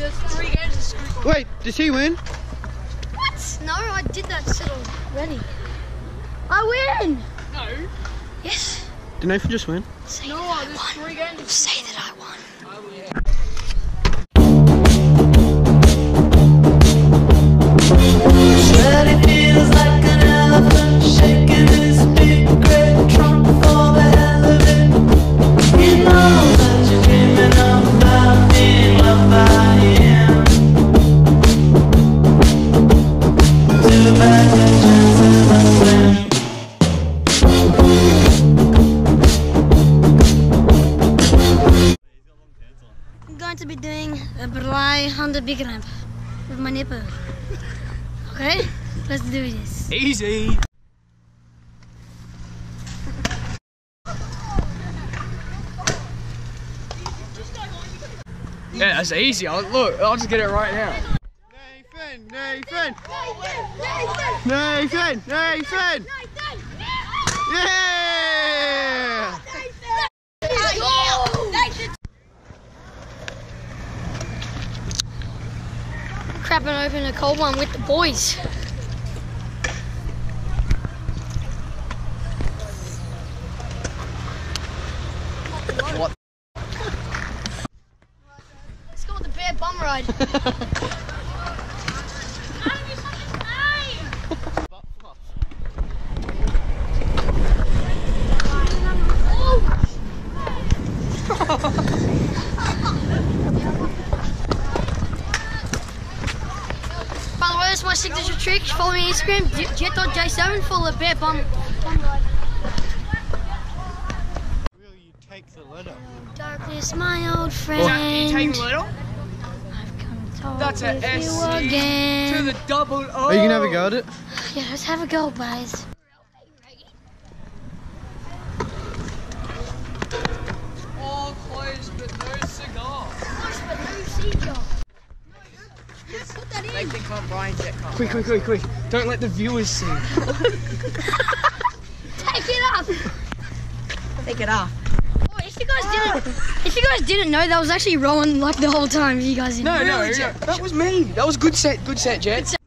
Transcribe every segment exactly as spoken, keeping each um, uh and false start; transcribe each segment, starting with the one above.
there's three games of scoop. Wait, did he win? What? No, I did that shit already. I win! No. Yes. Did Nathan just win? Say no, that there's I won. Three games. Say that I won. Oh, yeah. But it feels like an elephant shaking his big great trunk for the hell of it. You know that you're dreaming about being loved by him. Too bad the chances are slim. I'm going to be doing a belay on the big ramp with my nipper. Okay, let's do this. Easy. Yeah, that's easy. I'll, look, I'll just get it right now. Nathan, Nathan, Nathan, Nathan, Nathan. Yeah! Crapping open a cold one with the boys. What? Let's go with the bear bum ride. By the way, that's my signature trick. Follow me on Instagram, Jett dot J seven for the bear bum, bum ride. Will you take the letter? Darkness, my old friend. You take the letter? I've come to That's an with S you again. to the double O. Are you gonna have a go at it? Yeah, let's have a go, guys. All closed but no cigar. Close but no cigar. Put that in. They think I'm Brian Jett. Quick, quick, quick, quick. Don't let the viewers see. Take it off. Take it off. Oh, if you guys didn't, if you guys didn't know, that was actually Rowan like the whole time. You guys didn't. No, know. no, no. That was me. That was good set. Good set, Jett. Good set.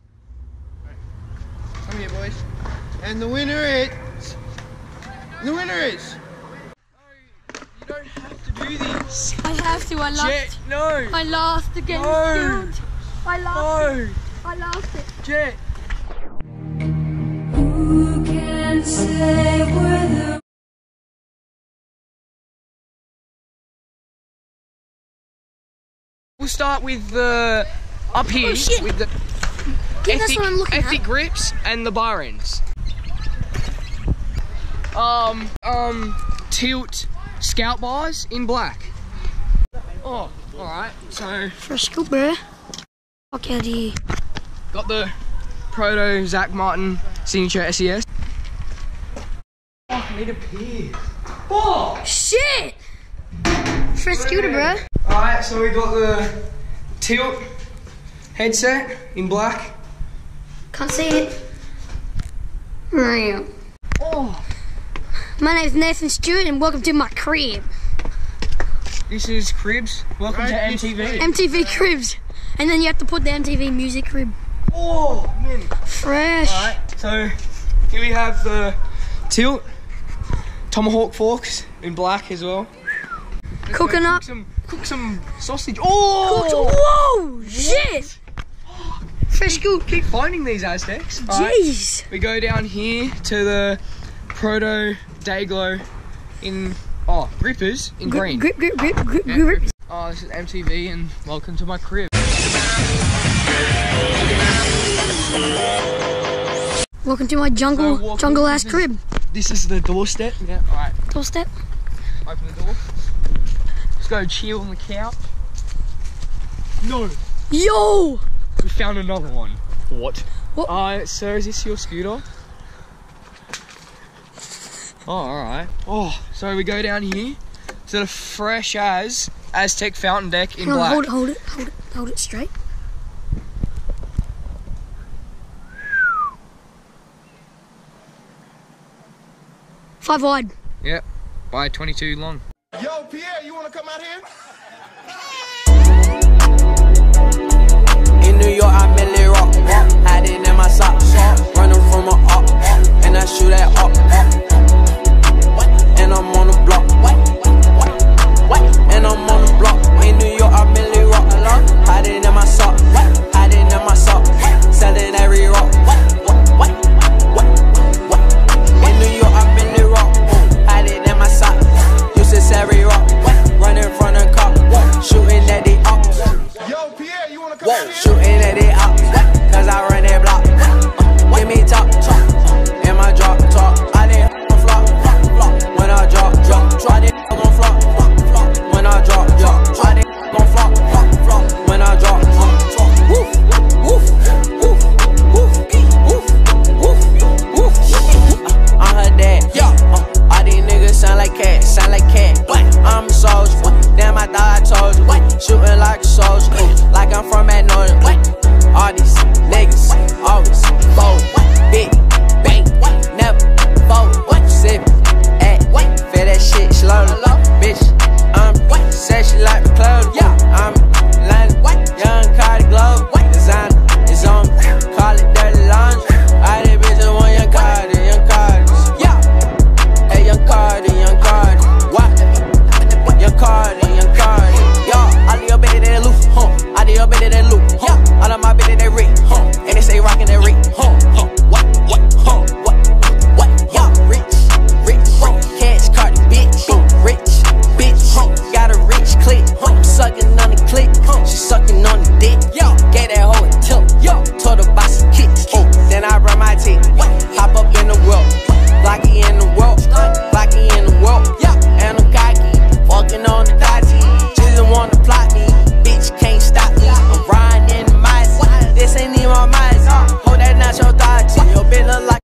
Come here, boys. And the winner is... The winner is... No, you don't have to do this. I have to. I lost. Jett, no. I lost against No. Guild. I lost. No. It. I lost it. Jett. Who can say whether We'll start with the up here Oh, shit. with the Yeah, that's ethic, what I'm looking ethic at. grips and the bar ends. Um, um, tilt scout bars in black. Oh, all right. So Fresco, bruh. Fuck out of here. got the Proto Zach Martin signature S E S. Oh, I need a pee. Oh, Shit! Fresh scooter, bruh. Alright, so we got the tilt headset in black. Can't see it. Oh. My name's Nathan Stewart and welcome to my crib. This is Cribs. Welcome Right, to M T V. M T V Cribs. And then you have to put the M T V music crib. Oh, man. Fresh. Alright, so here we have the tilt, tomahawk forks in black as well. Let's Cooking go up. Cook some, cook some sausage. Oh! Whoa! Shit! Fresh scoop. Keep finding these Aztecs. Jeez. Right, we go down here to the Proto Dayglow in, oh, grippers in green. Grip, grip, grip, grip, Yeah, grip. grippers. Oh, this is M T V and welcome to my crib. Welcome to my jungle, So walk jungle in, ass this is- crib. This is the doorstep. Yeah, alright. Doorstep. Open the door. Let's go chill on the couch. No. Yo! We found another one. What? What? Uh, sir, is this your scooter? Oh, alright. Oh, so we go down here to the fresh as Aztec fountain deck in Hold, black. hold it, hold it, hold it, hold it straight. Five wide. Yep, by twenty-two long. Yo, Pierre, you wanna come out here? In New York, I merely rock. Hiding in my socks. Running from a up. And I shoot at up. And I'm on the block. And I'm on the block. In New York, I merely rock. Hiding in my sock. Hiding in my sock. Selling every rock. In New York, I merely rock. Hiding in my sock. Uses every rock. Running from the cop. Shooting at the ops. Yo, Pierre, you wanna come Whoa, out here? shooting at the ops. Cause I run that block. Give me top. In my drop top. I didn't flop. When I drop, drop. I didn't gon' flop. When I drop, drop. I didn't gon' flop. When I drop, drop. Woof, woof, woof, woof, woof, woof, woof. I'm her dad. Yeah. All these niggas sound like cat, sound like cat. I'm a soldier. Damn, I thought I told you. Shooting like a soldier, like I'm from Magnolia. All these niggas always fold. Big bang, never fold. Sip, act, feel that shit slowly. Bitch, I'm said she like the clothes. Yeah, I'm lying. Young Cardi Glove, designer is on me. Call it dirty laundry. All these bitches want young Cardi, young Cardi. Yeah, hey, young Cardi, young Cardi. What? Young Cardi, young Cardi. Yo, all of your bitches they loose, huh? All of your bitches they loose, huh? All of my bitches they rich, huh? And they say rockin' that rich, huh? Huh? What? What? Huh? What? What? Yeah, rich, rich, cash Cardi, bitch, rich, bitch, got a rich click, I'm sucking on the click, she sucking on the dick, gave that hoe a tip, told her buy some kicks, then I run my teeth, hop up in the wheel, blocky in the world, blocky in the world, and I'm cocky, walking on the dotty, just wanna plot me, bitch can't stop me, I'm riding in the mice, this ain't even my mice, hold that nacho dodgy, your bitch look like.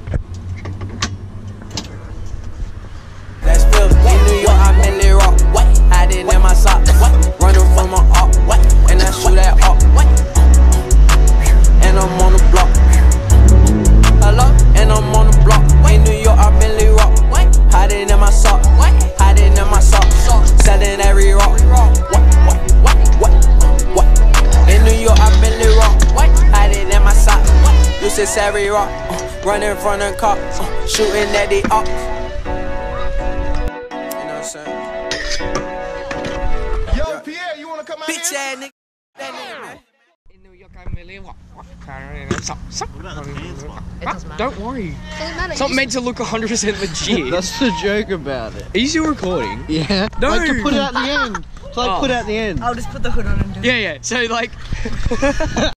That's filthy. In New York, I merely rock. Hiding in my socks. Running from my up. And I shoot at up. And I'm on the block. Hello? And I'm on the block. In New York, I merely rock. Hiding in my socks. Hiding in my socks. Selling every rock. What? What? What? What? What? In New York, I merely rock. Hiding in my socks. Uses every rock. Running from the cop. Shooting at the up. Yo, Pierre, you wanna come out Bitch here? ass nigga. That nigga, man. In New York, I merely rock. Don't worry. Doesn't matter. It's not meant to look one hundred percent legit. That's the joke about it. Are you still recording? Yeah. No. Like to put it at the end. It's like Oh. put it at the end. I'll just put the hood on and do it. Yeah, yeah. So like.